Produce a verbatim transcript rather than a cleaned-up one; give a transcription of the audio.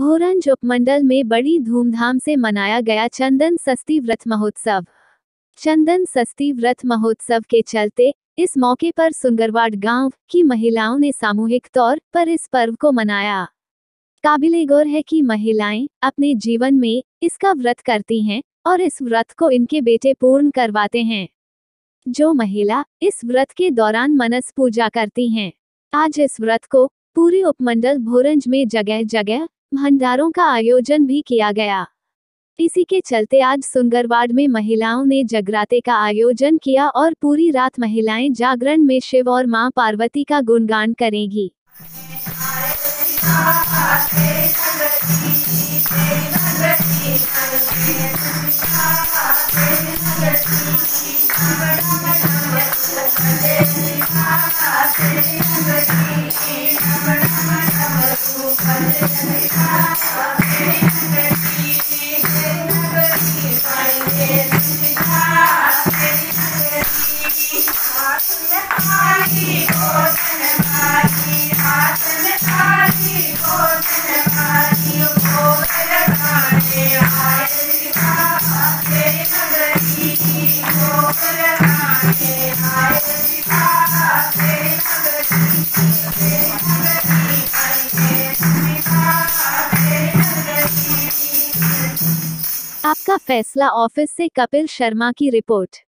भोरंज उपमंडल में बड़ी धूमधाम से मनाया गया चंदन षष्ठी व्रत महोत्सव। चंदन षष्ठी व्रत महोत्सव के चलते इस मौके पर सुंगरवाड़ गांव की महिलाओं ने सामूहिक तौर पर इस पर्व को मनाया। काबिले गौर है कि महिलाएं अपने जीवन में इसका व्रत करती हैं और इस व्रत को इनके बेटे पूर्ण करवाते हैं। जो महिला इस व्रत के दौरान मनस पूजा करती हैं, आज इस व्रत को पूरे उपमंडल भोरंज में जगह जगह भंडारों का आयोजन भी किया गया। इसी के चलते आज सुंगरवाड़ में महिलाओं ने जगराते का आयोजन किया और पूरी रात महिलाएं जागरण में शिव और मां पार्वती का गुणगान करेंगी। आपका फैसला ऑफिस से कपिल शर्मा की रिपोर्ट।